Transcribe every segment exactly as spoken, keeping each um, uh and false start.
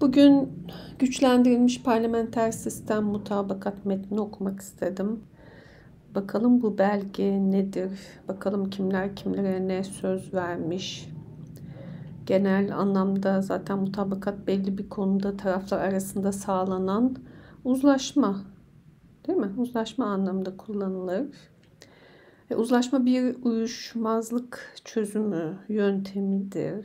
Bugün güçlendirilmiş parlamenter sistem mutabakat metnini okumak istedim. Bakalım bu belge nedir? Bakalım kimler kimlere ne söz vermiş? Genel anlamda zaten mutabakat belli bir konuda taraflar arasında sağlanan uzlaşma, değil mi? Uzlaşma anlamında kullanılır. E, uzlaşma bir uyuşmazlık çözümü yöntemidir.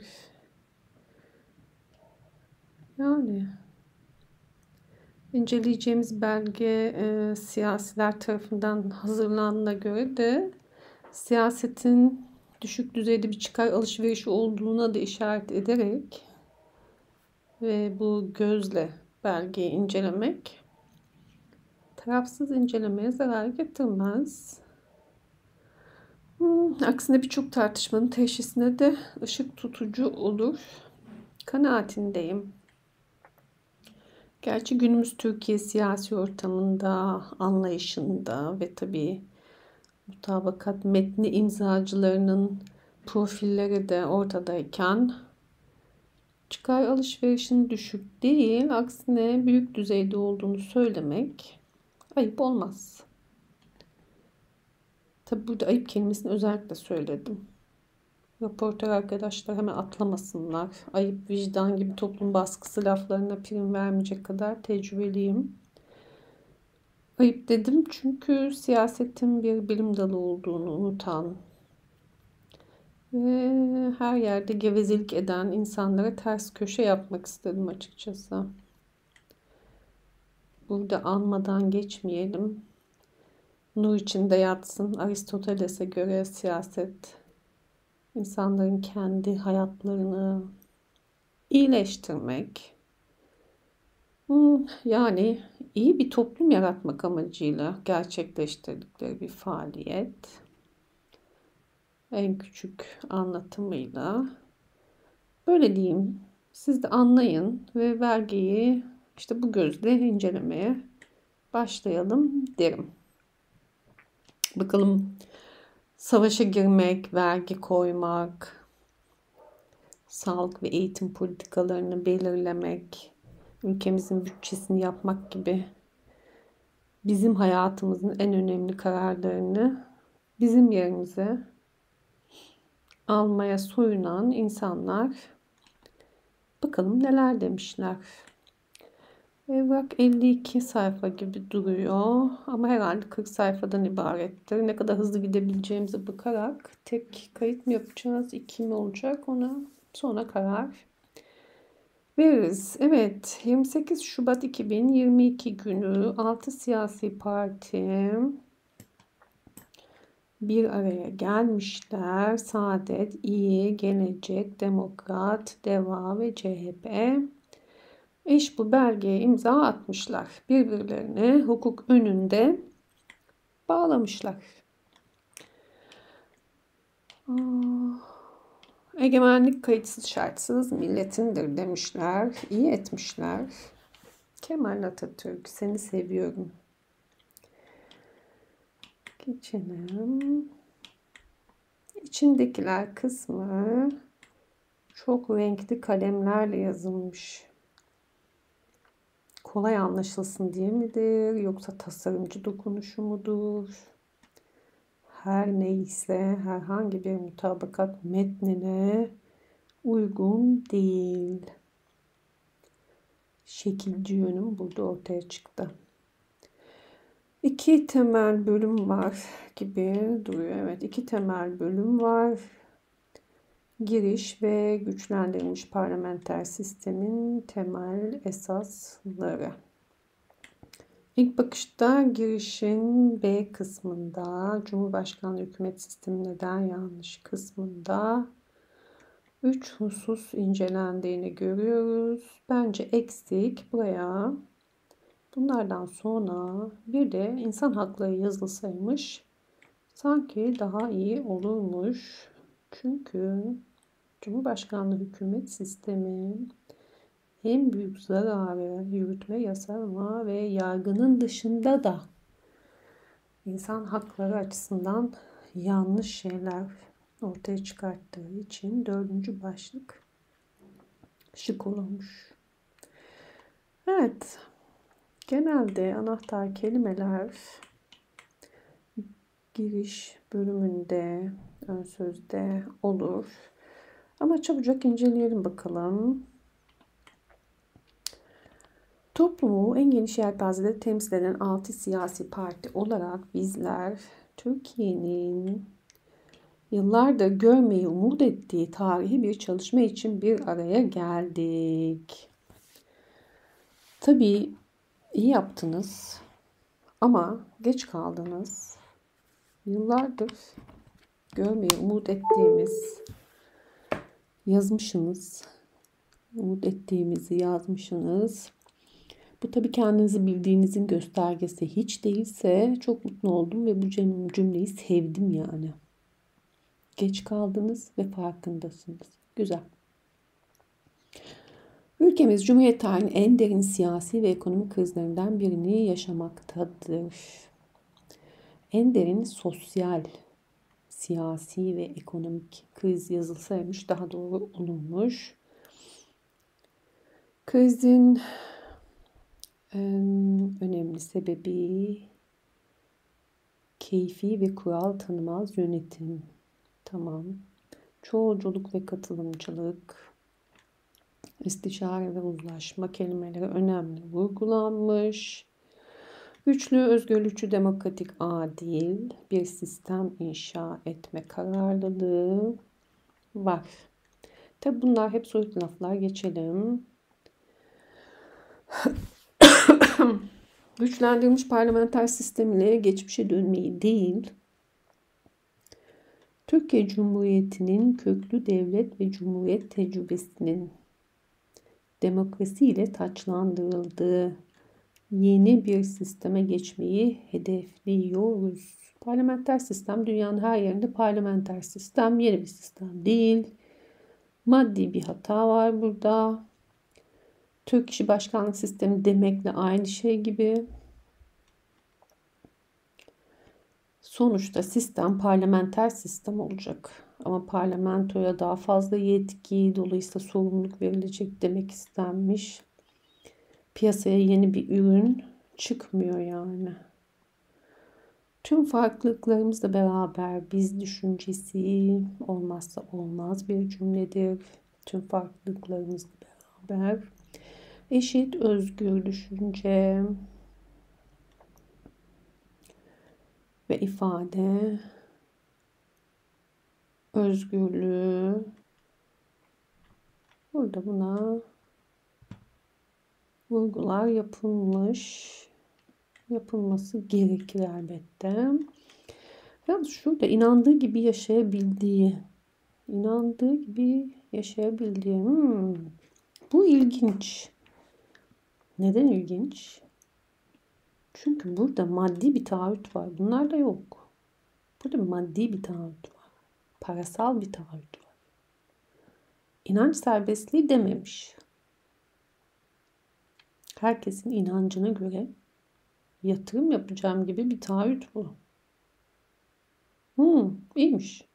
Yani inceleyeceğimiz belge e, siyasiler tarafından hazırlanana göre de siyasetin düşük düzeyde bir çıkar alışverişi olduğuna da işaret ederek ve bu gözle belgeyi incelemek tarafsız incelemeye zarar getirmez. Hmm, aksine birçok tartışmanın teşhisine de ışık tutucu olur kanaatindeyim. Gerçi günümüz Türkiye siyasi ortamında, anlayışında ve tabii mutabakat metni imzacılarının profilleri de ortadayken çıkar alışverişinin düşük değil, aksine büyük düzeyde olduğunu söylemek ayıp olmaz. Tabii burada ayıp kelimesini özellikle söyledim. Raportör arkadaşlar hemen atlamasınlar. Ayıp, vicdan gibi toplum baskısı laflarına prim vermeyecek kadar tecrübeliyim. Ayıp dedim çünkü siyasetin bir bilim dalı olduğunu unutan ve her yerde gevezelik eden insanlara ters köşe yapmak istedim açıkçası. Burada anmadan geçmeyelim. Nur içinde yatsın. Aristoteles'e göre siyaset insanların kendi hayatlarını iyileştirmek, yani iyi bir toplum yaratmak amacıyla gerçekleştirdikleri bir faaliyet. En küçük anlatımıyla. Böyle diyeyim. Siz de anlayın ve belgeyi işte bu gözle incelemeye başlayalım derim. Bakalım savaşa girmek, vergi koymak, sağlık ve eğitim politikalarını belirlemek, ülkemizin bütçesini yapmak gibi bizim hayatımızın en önemli kararlarını bizim yerimize almaya soyunan insanlar bakalım neler demişler. Evrak elli iki sayfa gibi duruyor ama herhalde kırk sayfadan ibarettir. Ne kadar hızlı gidebileceğimize bakarak tek kayıt mı yapacağız, iki mi olacak, ona sonra karar veririz. Evet, yirmi sekiz Şubat iki bin yirmi iki günü altı siyasi parti bir araya gelmişler. Saadet, İyi, Gelecek, Demokrat, Deva ve C H P eş bu belgeye imza atmışlar. Birbirlerine hukuk önünde bağlamışlar. Egemenlik kayıtsız şartsız milletindir demişler. İyi etmişler. Kemal Atatürk, seni seviyorum. Geçelim. İçindekiler kısmı çok renkli kalemlerle yazılmış. Kolay anlaşılsın diye midir yoksa tasarımcı dokunuşu mudur? Her neyse herhangi bir mutabakat metnine uygun değil. Şekilci yönüm burada ortaya çıktı. İki temel bölüm var gibi duruyor. Evet, iki temel bölüm var. Giriş ve güçlendirilmiş parlamenter sistemin temel esasları. İlk bakışta girişin B kısmında, Cumhurbaşkanlığı hükümet sistemi neden yanlış kısmında üç husus incelendiğini görüyoruz. Bence eksik buraya. Bunlardan sonra bir de insan hakları yazılsaymış sanki daha iyi olurmuş. Çünkü Cumhurbaşkanlığı hükümet sistemi en büyük zararı yürütme, yasama ve yargının dışında da insan hakları açısından yanlış şeyler ortaya çıkarttığı için dördüncü başlık şık olmuş. Evet. Genelde anahtar kelimeler giriş bölümünde, ön sözde olur. Ama çabucak inceleyelim bakalım. Toplumu en geniş yelpazede temsil eden altı siyasi parti olarak bizler Türkiye'nin yıllardır görmeyi umut ettiği tarihi bir çalışma için bir araya geldik. Tabii iyi yaptınız ama geç kaldınız. Yıllardır görmeyi umut ettiğimiz yazmışsınız. Umut ettiğimizi yazmışsınız. Bu tabii kendinizi bildiğinizin göstergesi. Hiç değilse çok mutlu oldum ve bu cümleyi sevdim yani. Geç kaldınız ve farkındasınız. Güzel. Ülkemiz Cumhuriyet tarihinin en derin siyasi ve ekonomik krizlerinden birini yaşamaktadır. En derin sosyal, siyasi ve ekonomik kriz yazılsaymış daha doğru olurmuş. Krizin en önemli sebebi keyfi ve kural tanımaz yönetim. Tamam. Çoğulculuk ve katılımcılık, istişare ve uzlaşma kelimeleri önemli vurgulanmış. Güçlü, özgürlükçü, demokratik, adil bir sistem inşa etme kararlılığı var. Tabi bunlar hep soyut laflar, geçelim. Güçlendirilmiş parlamenter sistem ile geçmişe dönmeyi değil, Türkiye Cumhuriyeti'nin köklü devlet ve cumhuriyet tecrübesinin demokrasi ile taçlandırıldığı yeni bir sisteme geçmeyi hedefliyoruz. Parlamenter sistem dünyanın her yerinde parlamenter sistem, yeni bir sistem değil. Maddi bir hata var burada. Türk kişi başkanlık sistemi demekle aynı şey gibi. Sonuçta sistem parlamenter sistem olacak. Ama parlamentoya daha fazla yetki, dolayısıyla sorumluluk verilecek demek istenmiş. Piyasaya yeni bir ürün çıkmıyor yani. Tüm farklılıklarımızla beraber biz düşüncesi olmazsa olmaz bir cümledir. Tüm farklılıklarımızla beraber eşit özgür düşünce ve ifade özgürlüğü. Burada buna vurgular yapılmış. Yapılması gerekir elbette. Yalnız şurada inandığı gibi yaşayabildiği, inandığı gibi yaşayabildiği. Hmm, bu ilginç. Neden ilginç? Çünkü burada maddi bir taahhüt var. Bunlar da yok. Burada maddi bir taahhüt var. Parasal bir taahhüt var. İnanç serbestliği dememiş. Herkesin inancına göre yatırım yapacağım gibi bir taahhüt bu. Hmm, iyiymiş.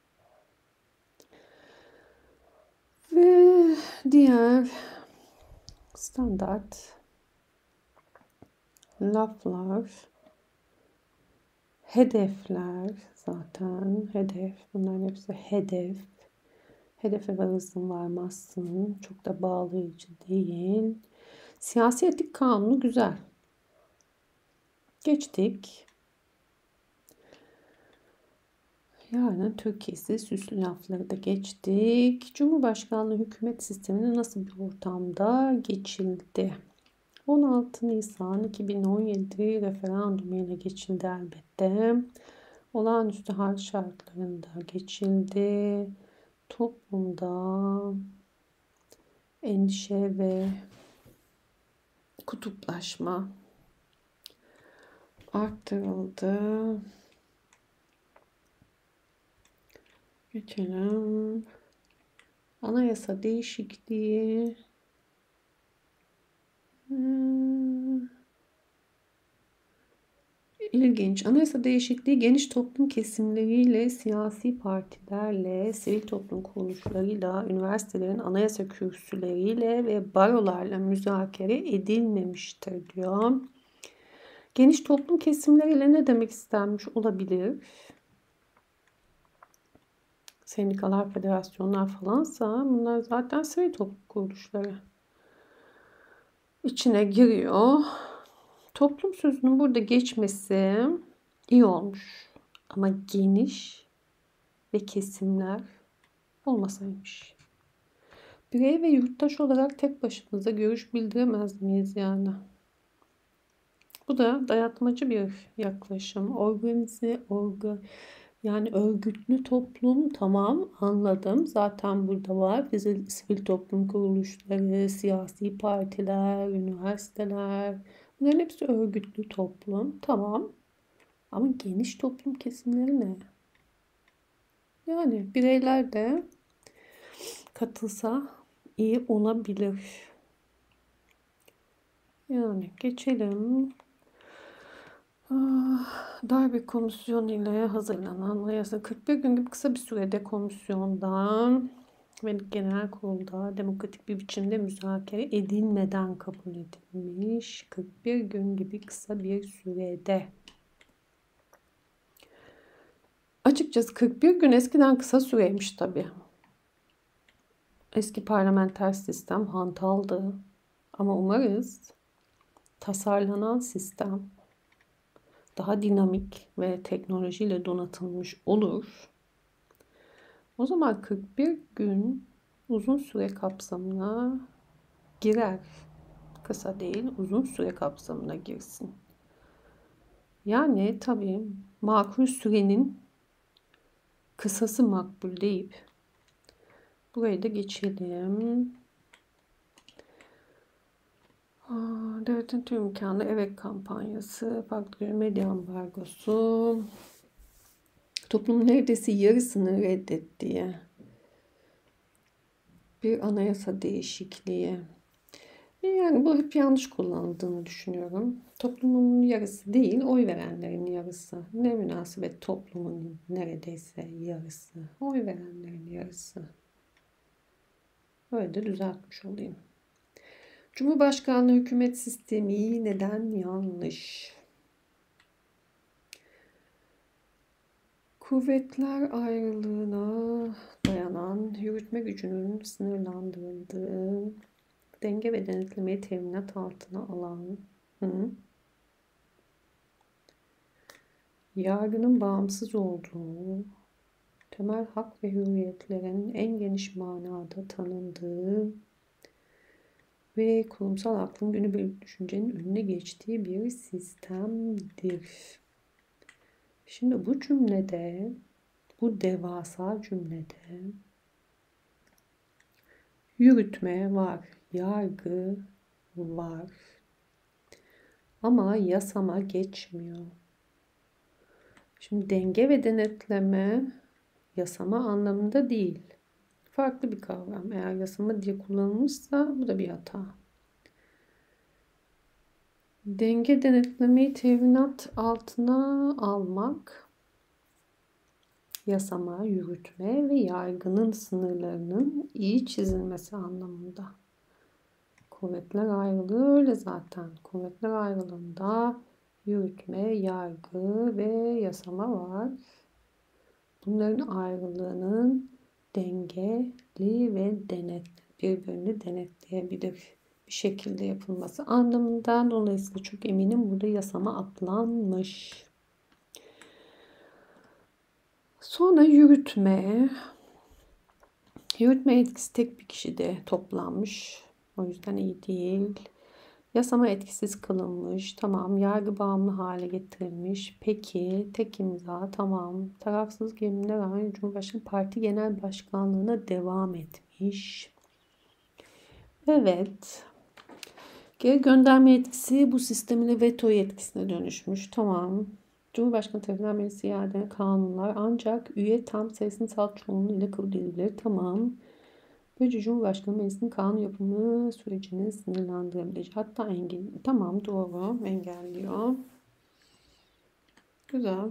Ve diğer standart laflar, hedefler zaten hedef. Bunların hepsi hedef. Hedefe varırsın varmazsın. Çok da bağlayıcı değil. Siyasi etik kanunu güzel. Geçtik. Yani Türkiye'si süslü lafları da geçtik. Cumhurbaşkanlığı hükümet sistemine nasıl bir ortamda geçildi? on altı Nisan iki bin on yedi referandum ile geçildi elbette. Olağanüstü hal şartlarında geçildi. Toplumda endişe ve kutuplaşma arttırıldı. Geçelim. Anayasa değişikliği. Hmm. İlginç. Anayasa değişikliği geniş toplum kesimleriyle, siyasi partilerle, sivil toplum kuruluşlarıyla, üniversitelerin anayasa kürsüleriyle ve barolarla müzakere edilmemiştir diyor. Geniş toplum kesimleriyle ne demek istenmiş olabilir? Sendikalar, federasyonlar falansa bunlar zaten sivil toplum kuruluşları içine giriyor. Toplum sözünün burada geçmesi iyi olmuş. Ama geniş ve kesimler olmasaymış. Birey ve yurttaş olarak tek başımıza görüş bildiremez miyiz yani? Bu da dayatmacı bir yaklaşım. Organize, orga, yani örgütlü toplum, tamam, anladım. Zaten burada var. Sivil, sivil toplum kuruluşları, siyasi partiler, üniversiteler. Bunların hepsi örgütlü toplum. Tamam. Ama geniş toplum kesimleri ne? Yani bireyler de katılsa iyi olabilir. Yani geçelim. Darbe Komisyonu ile hazırlanan anayasa kırk bir gün gibi kısa bir sürede komisyondan ve genel kurulda demokratik bir biçimde müzakere edilmeden kabul edilmiş. kırk bir gün gibi kısa bir sürede. Açıkçası kırk bir gün eskiden kısa süreymiş tabii. Eski parlamenter sistem hantaldı. Ama umarız tasarlanan sistem daha dinamik ve teknolojiyle donatılmış olur. O zaman kırk bir gün uzun süre kapsamına girer. Kısa değil, uzun süre kapsamına girsin. Yani tabii makul sürenin kısası makbul deyip burayı da geçelim. Devletin tüm imkanı evet kampanyası, farklı medya ambargosu, toplumun neredeyse yarısını reddettiği bir anayasa değişikliği. Yani bu hep yanlış kullanıldığını düşünüyorum. Toplumun yarısı değil, oy verenlerin yarısı. Ne münasebet toplumun neredeyse yarısı. Oy verenlerin yarısı. Böyle de düzeltmiş olayım. Cumhurbaşkanlığı hükümet sistemi neden yanlış? Kuvvetler ayrılığına dayanan yürütme gücünün sınırlandırıldığı, denge ve denetlemeyi teminat altına alan, hı, yargının bağımsız olduğu, temel hak ve hürriyetlerin en geniş manada tanındığı ve kurumsal aklın günübirlik düşüncenin önüne geçtiği bir sistemdir. Şimdi bu cümlede, bu devasa cümlede yürütme var, yargı var ama yasama geçmiyor. Şimdi denge ve denetleme yasama anlamında değil. Farklı bir kavram. Eğer yasama diye kullanılmışsa bu da bir hata. Denge denetlemeyi teminat altına almak, yasama, yürütme ve yargının sınırlarının iyi çizilmesi anlamında. Kuvvetler ayrılığı öyle zaten. Kuvvetler ayrılığında yürütme, yargı ve yasama var. Bunların ayrılığının dengeli ve denetli, birbirini denetleyebilir bir şekilde yapılması anlamından, dolayısıyla çok eminim burada yasama atlanmış. Sonra yürütme. Yürütme etkisi tek bir kişide toplanmış. O yüzden iyi değil. Yasama etkisiz kılınmış. Tamam. Yargı bağımlı hale getirilmiş. Peki. Tek imza. Tamam. Tarafsız yeminler rağmen Cumhurbaşkanı Parti Genel Başkanlığı'na devam etmiş. Evet. Geri gönderme etkisi bu sistemin veto yetkisine dönüşmüş. Tamam. Cumhurbaşkanı tarafından meclise iade kanunlar ancak üye tam sayısının salt çoğunluğu ile kabul edilir. Tamam. Böylece Cumhurbaşkanı meclisin kanun yapımı sürecini sınırlandırabilir. Hatta engel. Tamam, doğru, engelliyor. Güzel.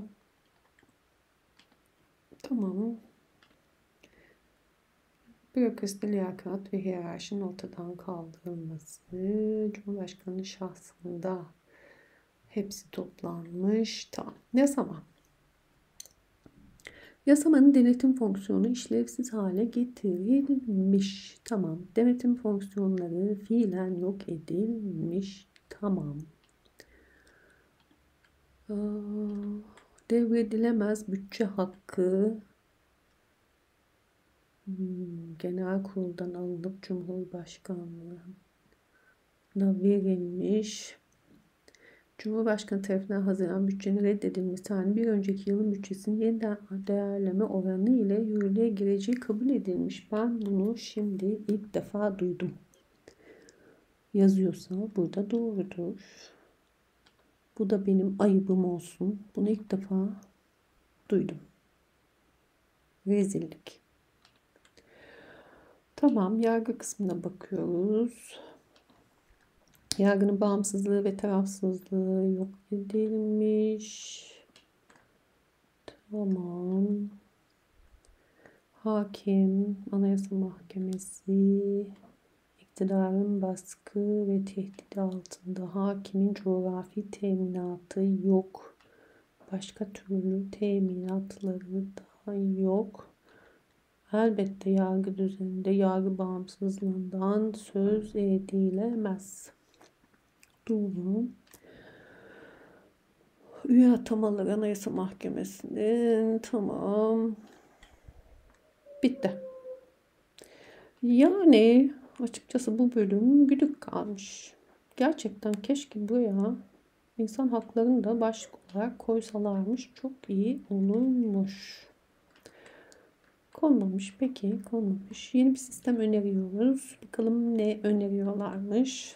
Tamam. Bürokrasi, liyakat ve hiyerarşinin ortadan kaldırılması. Cumhurbaşkanı şahsında hepsi toplanmış. Tamam. Ne zaman? Yasamanın denetim fonksiyonu işlevsiz hale getirilmiş. Tamam. Denetim fonksiyonları fiilen yok edilmiş. Tamam. Aa, devredilemez bütçe hakkı hmm, genel kuruldan alınıp Cumhurbaşkanlığına verilmiş. Cumhurbaşkanı tarafından hazırlanan bütçenin reddedilmesi halinde bir önceki yılın bütçesinin yeniden değerleme oranı ile yürürlüğe gireceği kabul edilmiş. Ben bunu şimdi ilk defa duydum. Yazıyorsa burada doğrudur. Bu da benim ayıbım olsun. Bunu ilk defa duydum. Rezillik. Tamam, yargı kısmına bakıyoruz. Yargının bağımsızlığı ve tarafsızlığı yok edilmiş. Tamam. Hakim, Anayasa Mahkemesi, iktidarın baskı ve tehdidi altında. Hakimin coğrafi teminatı yok. Başka türlü teminatları da yok. Elbette yargı düzeninde yargı bağımsızlığından söz edilemez. Doğru. Üye atamaları Anayasa Mahkemesi'nin tamam. Bitti. Yani açıkçası bu bölüm güdük kalmış. Gerçekten keşke buraya insan haklarını da başlık olarak koysalarmış. Çok iyi olurmuş. Konmamış. Peki konmamış. Yeni bir sistem öneriyoruz. Bakalım ne öneriyorlarmış.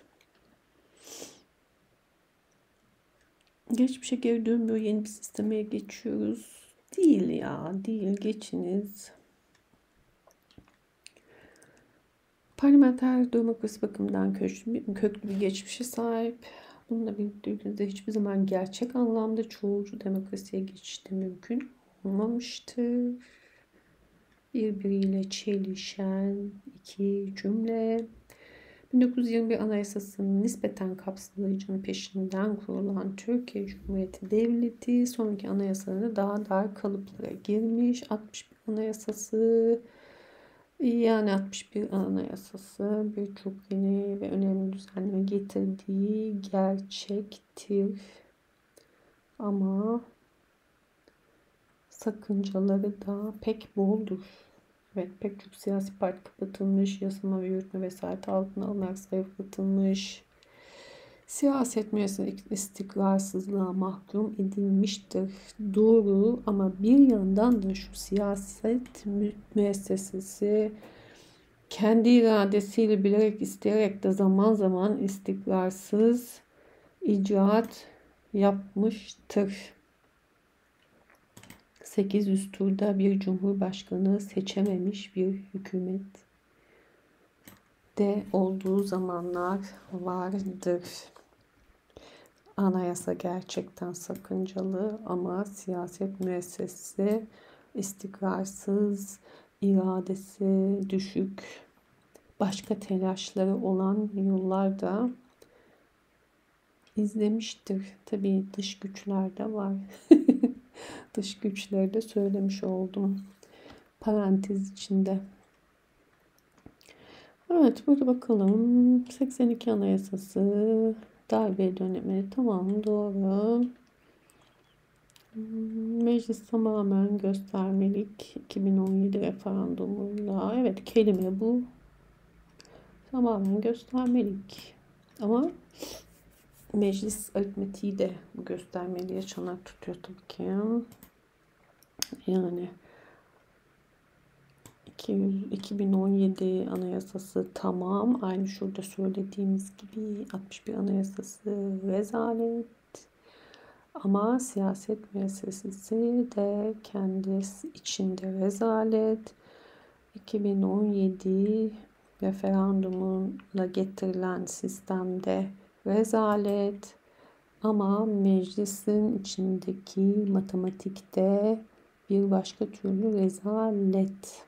Geçmişe geri dönmüyor. Yeni bir sisteme geçiyoruz. Değil ya. Değil. Geçiniz. Parlamenter demokrasi bakımından köklü, köklü bir geçmişe sahip. Bununla birlikte ülkemizde hiçbir zaman gerçek anlamda çoğulcu demokrasiye geçiş de mümkün olmamıştır. Birbiriyle çelişen iki cümle. bin dokuz yüz yirmi bir Anayasası'nın nispeten kapsayıcının peşinden kurulan Türkiye Cumhuriyeti Devleti sonraki anayasalarında daha dar kalıplara girmiş. altmış bir Anayasası yani altmış bir Anayasası birçok yeni ve önemli düzenleme getirdiği gerçektir. Ama sakıncaları da pek boldur. Evet, pek çok siyasi parti kapatılmış, yasama ve yürütme vesayeti altına alınarak zayıflatılmış. Siyaset müessesesi istikrarsızlığa mahkum edilmiştir. Doğru, ama bir yandan da şu siyaset müessesesi kendi iradesiyle bilerek isteyerek de zaman zaman istikrarsız icraat yapmıştır. sekiz yüz turda bir cumhurbaşkanı seçememiş bir hükümet de olduğu zamanlar vardır. Anayasa gerçekten sakıncalı ama siyaset müessesesi istikrarsız, iradesi düşük, başka telaşları olan yıllarda izlemiştir. Tabii dış güçler de var. Dış güçleri de söylemiş oldum. Parantez içinde. Evet, burada bakalım. seksen iki Anayasası darbe dönemi. Tamam, doğru. Meclis tamamen göstermelik. iki bin on yedi referandumuyla. Evet, kelime bu. Tamamen göstermelik. Ama meclis aritmetiği de bu göstermeliğe çanak tutuyor tabii ki. Yani iki bin on yedi Anayasası tamam. Aynı şurada söylediğimiz gibi altmış bir Anayasası rezalet. Ama siyaset müessesesi de kendisi içinde rezalet. iki bin on yedi referandumuyla getirilen sistemde rezalet. Ama meclisin içindeki matematikte bir başka türlü rezalet.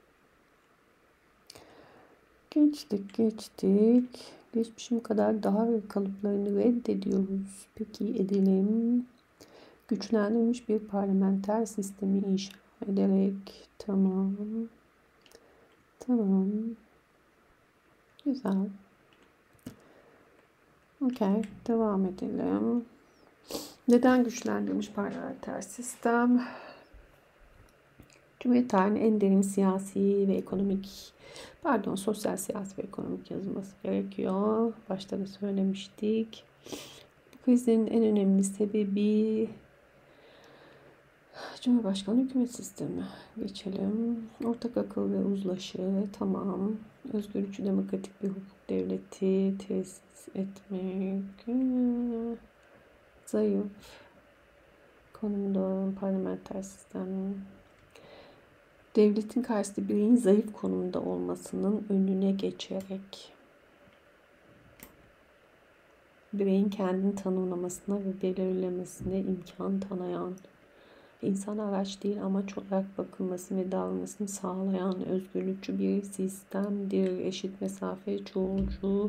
Geçtik, geçtik. Geçmişim kadar daha kalıplarını reddediyoruz. Peki edelim. Güçlendirilmiş bir parlamenter sistemi inşa ederek. Tamam. Tamam. Güzel. Okey. Devam edelim. Neden güçlendirilmiş parlamenter sistem? Cumhuriyet tarihinin en derin siyasi ve ekonomik, pardon sosyal, siyasi ve ekonomik yazılması gerekiyor. Başta da söylemiştik. Bu krizin en önemli sebebi Cumhurbaşkanı hükümet sistemi. Geçelim. Ortak akıl ve uzlaşı. Tamam. Özgürlükçü demokratik bir hukuk devleti tesis etmek. Zayıf konumda parlamenter sistem. Devletin karşısında bireyin zayıf konumda olmasının önüne geçerek bireyin kendini tanımlamasına ve belirlemesine imkan tanıyan, insan araç değil amaç olarak bakılmasını ve davranmasını sağlayan özgürlükçü bir sistemdir. Eşit mesafe, çoğulcu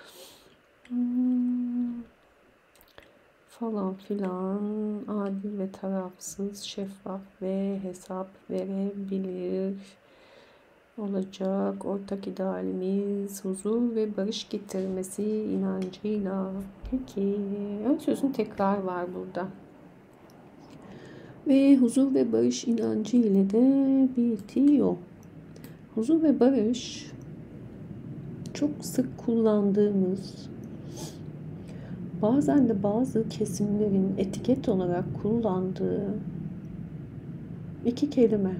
hmm, falan filan, adil ve tarafsız, şeffaf ve hesap verebilir olacak. Ortak idealimiz huzur ve barış getirmesi inancıyla. Peki, ön sözün tekrar var burada. Ve huzur ve barış inancı ile de bitiyor. Huzur ve barış çok sık kullandığımız, bazen de bazı kesimlerin etiket olarak kullandığı iki kelime.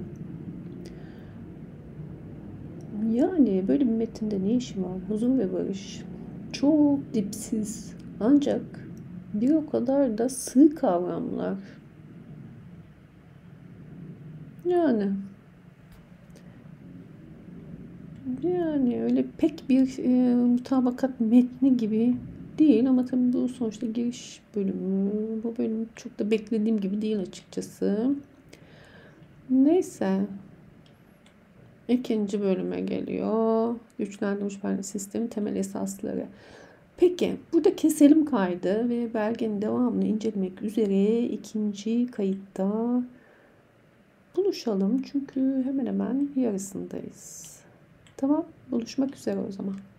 Yani böyle bir metinde ne işi var? Huzur ve barış. Çok dipsiz. Ancak bir o kadar da sığ kavramlar. Yani yani öyle pek bir e, mutabakat metni gibi değil ama tabii bu sonuçta giriş bölümü. Bu bölüm çok da beklediğim gibi değil açıkçası. Neyse. İkinci bölüme geliyor. Güçlendirilmiş parlak sistemin temel esasları. Peki burada keselim kaydı ve belgenin devamını incelemek üzere ikinci kayıtta buluşalım. Çünkü hemen hemen yarısındayız. Tamam, buluşmak üzere o zaman.